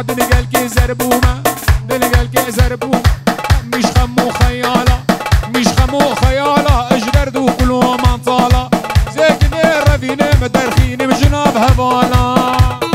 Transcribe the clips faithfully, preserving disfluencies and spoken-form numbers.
دنقل كي زربومة دنقل كي زربومة مش خمو خيالة مش خمو خيالة اجرد وكلو منطالة زيكني رفيني مدرخيني مجناب هبالة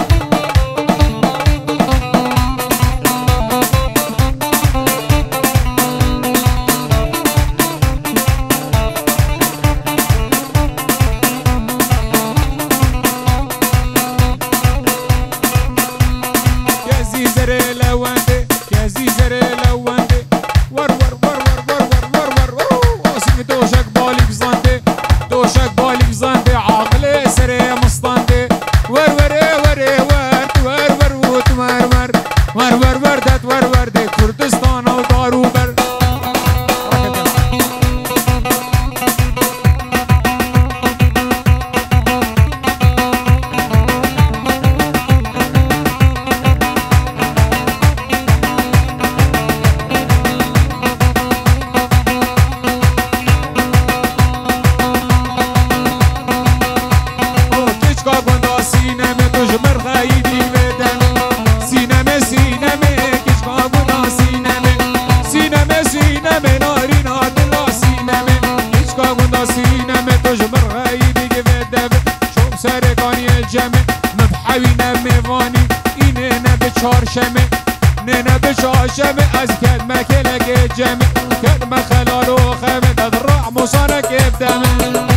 نينا بشاشمة از كلمة كلك جمع كلمة خلال وخمد الرع مصارك بدمع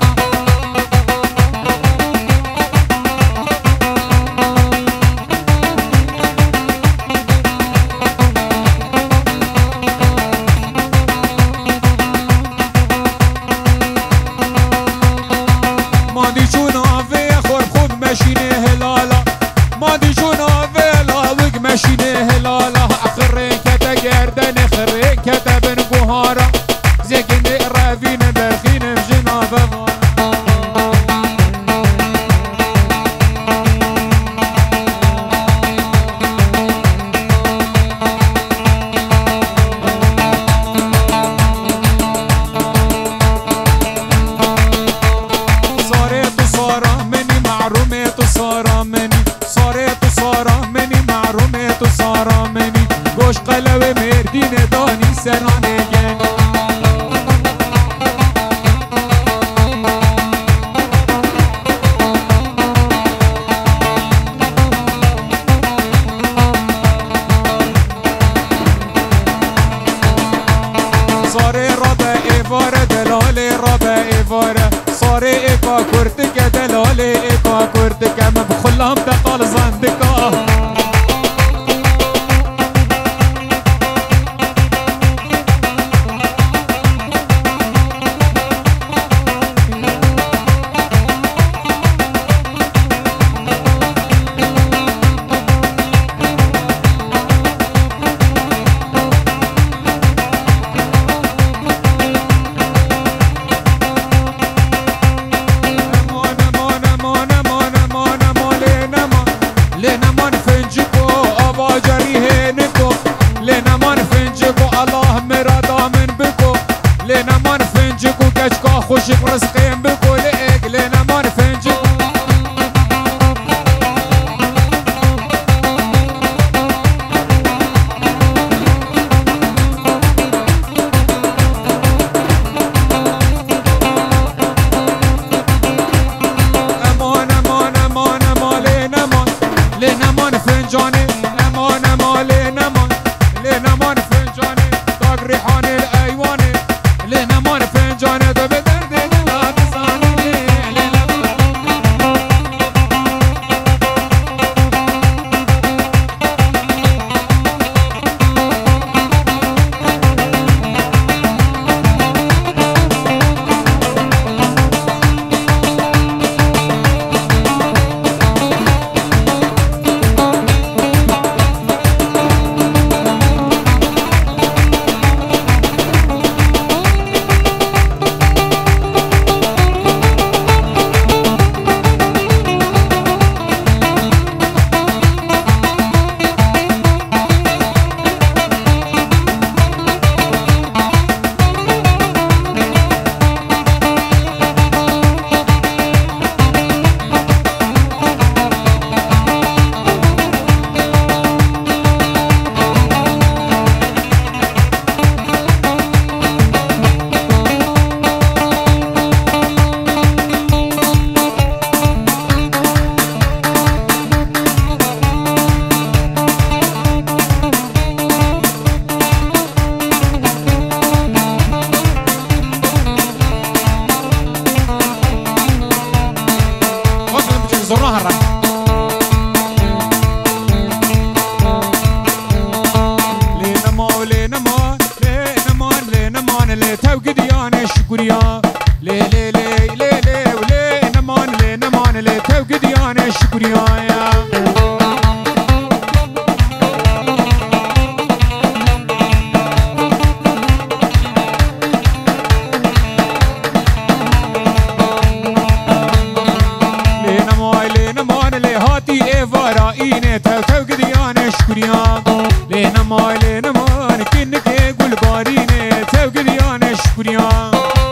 مادي شو نافي خور خود ماشيني هلالا مادي شو نافي ماشيني هلاله اخرين كتا جردن اخرين كتا بن قهارة زيكني رافين برخين بجنابه صارت وصارة مني معرومات وصارة مني صارت وصارة مني معرومات وصارة مني گوش قلب مردین دانی سرانه گن صاره ربا ایواره دلاله ربا ایواره صاره ایکا کرتک دلاله ایکا کرتک مبخلام دقال زندکا لنا من شكريا لي لي لي لي لي ولي نمان لي نمان لي توقد يانا شكريا يا لي نمان لي نمان لي هاتي ايفارا ايني تو توقد يانا شكريا لي نمان لي نمان كنك يقول باريني توقد يانا شكريا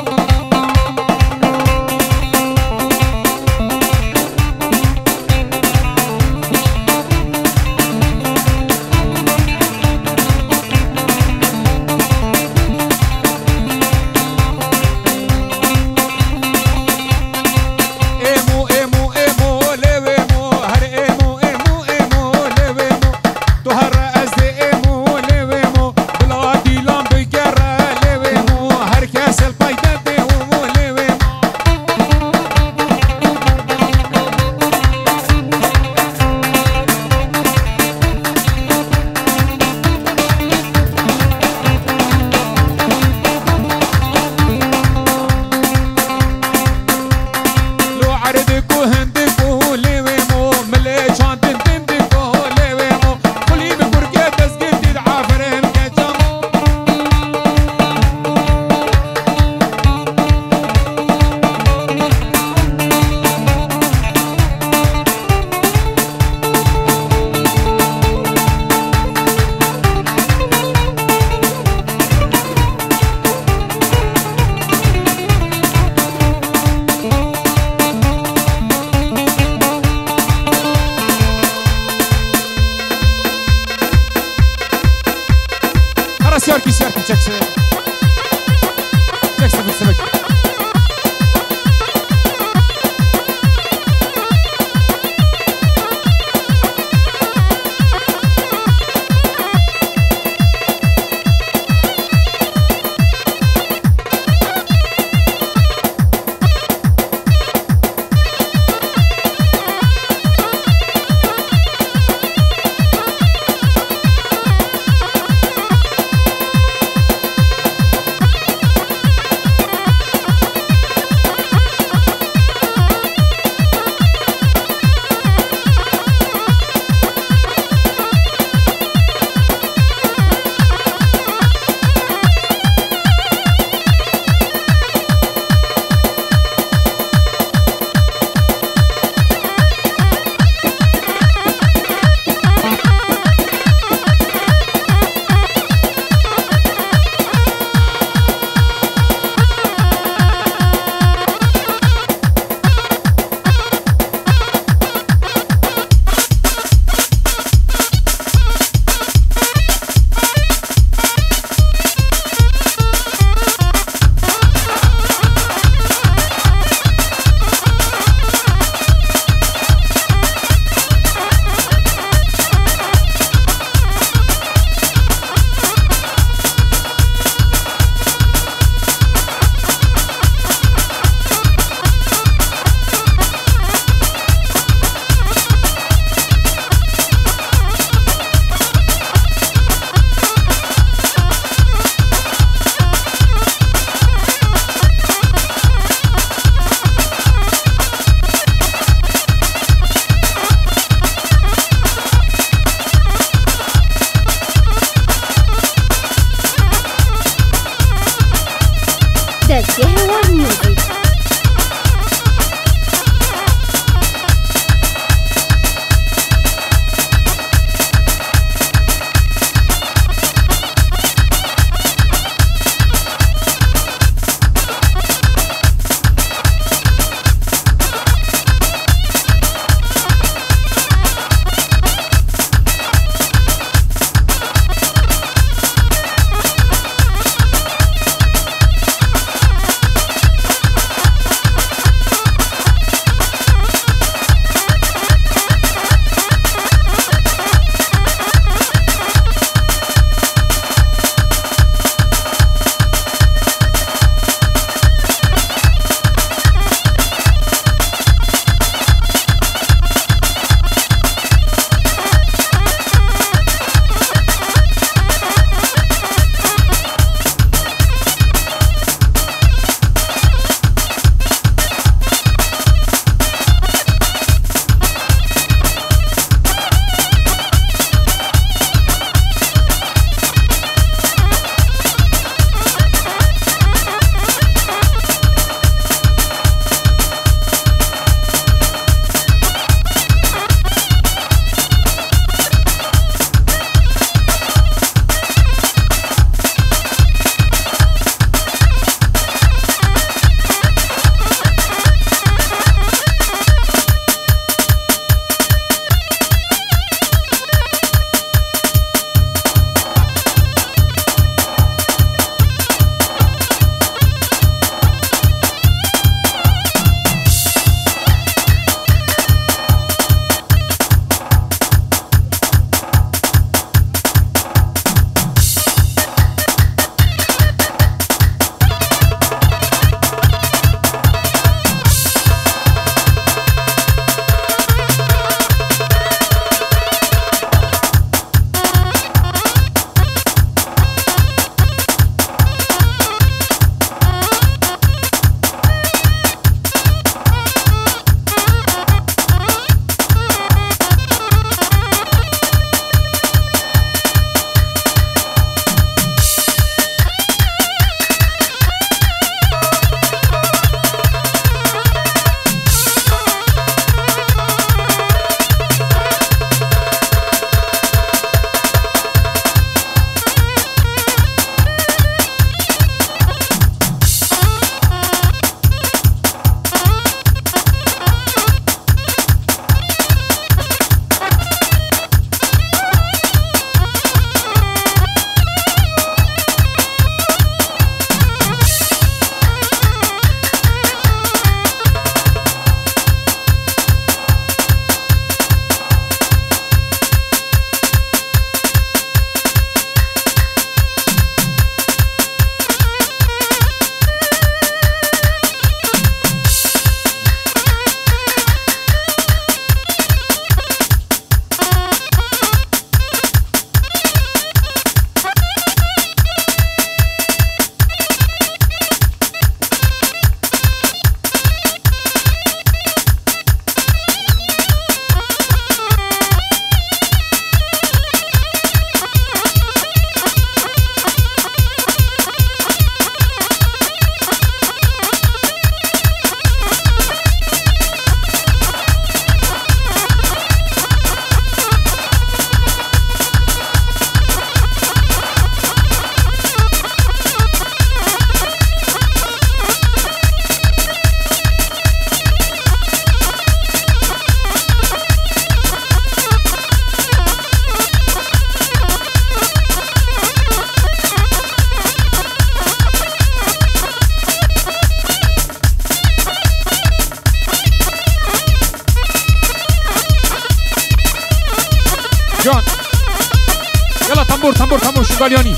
سياركي سياركي تشكسي تشكسي بالسمك يلا تنبور تنبور تنبور شغالياني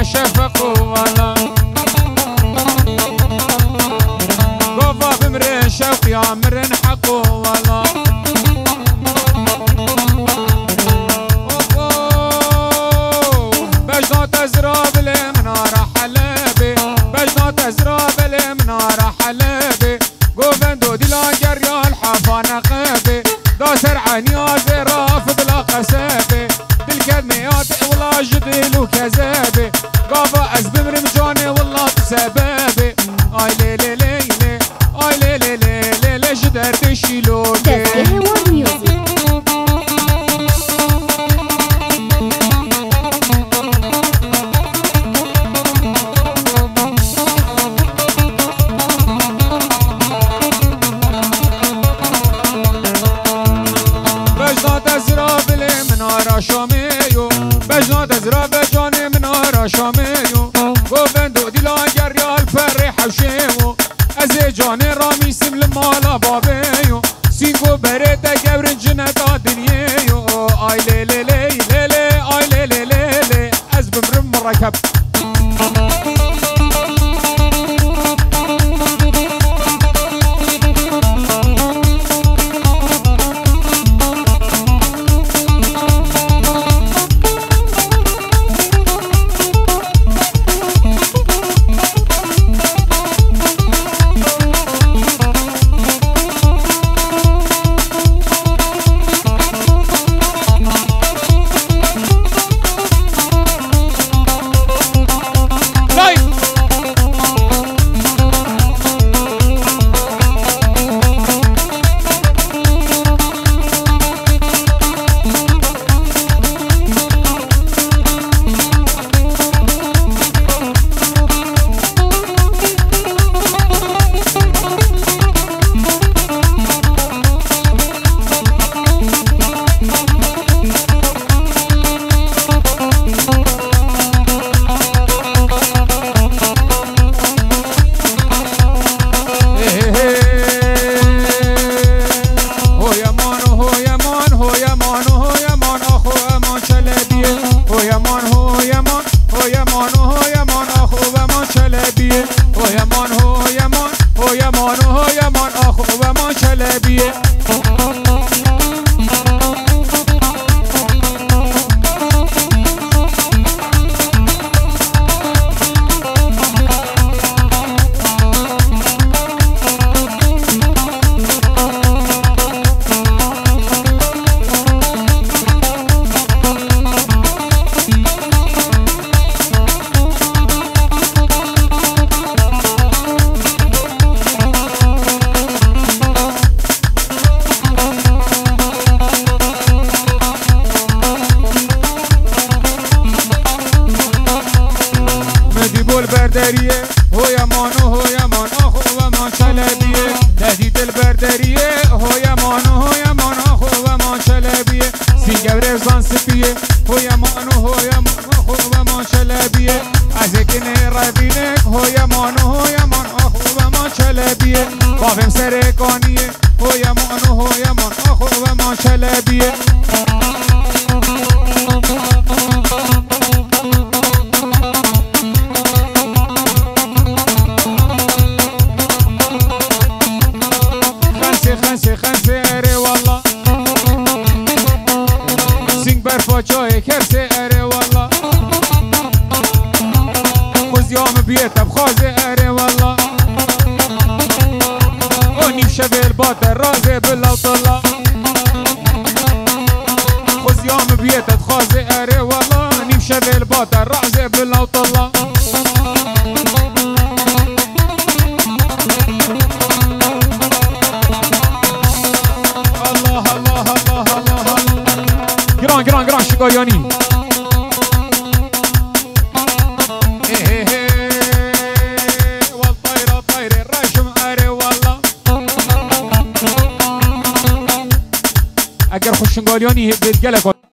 شفق ولا قوفا بمرن شوقي عمرن حق ولا بجنا تزراب المنارة حلبي بجنا تزراب المنارة حلبي قوفندو ديلا قريا الحفانة قبي داسر عنيا زراف بلا قسابي بالكدميات ولا جديل وكذابي قافا أزبم رمجاني والله بسبابي آي لي لي لي لي آي لي لي لي لي لي جدر تشيلوكي شامیو بجنا تزراب جانی منارا شامیو گوبندو دیلا گریال فری حوشیو از جانی رامی سیم لمالا بابیو سینگو بره تگبرن جنتا دنیو آی لی لی لی لی لی آی لی لی لی لی از بمرم مرکب البردریه هویا مانو هویا مان آخو و مان چلبیه تهدید البردریه هویا مانو هویا مان آخو و مان چلبیه سینگور زان سپیه هویا مانو هویا مان آخو و مان چلبیه از کنه ربینه هویا مانو هویا مان آخو و مان چلبیه بافم سرکانیه هویا مانو هویا مان آخو و مان چلبیه جای کرسه اره والا خوزیام بیت بخوازه اره والا و نیم شبیل بات رازه بلاو طلا خوزیام بیت بخوازه اره والا نیم شبیل بات رازه بلاو طلا الله الله الله الله گران گران گران شکایانی والطيرة طير الرشم أري والله اگر خوشنگالیانی بيتقلق